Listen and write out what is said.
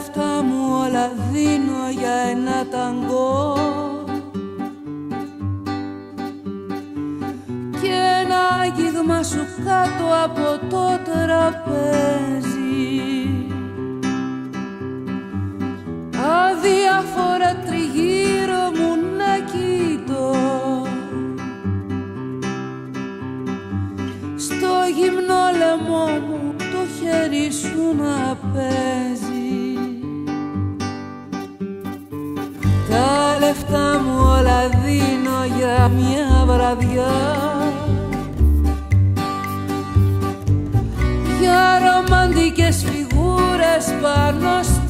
λεφτά μου όλα δίνω για ένα ταγκό και ένα άγγιγμα σου κάτω από το τραπέζι. Αδιάφορα τριγύρω μου να κοιτώ, στο γυμνό λαιμό μου το χέρι σου να παίζει. Τα λεφτά μου όλα δίνω για μια βραδιά, για ρομαντικές φιγούρες πάνω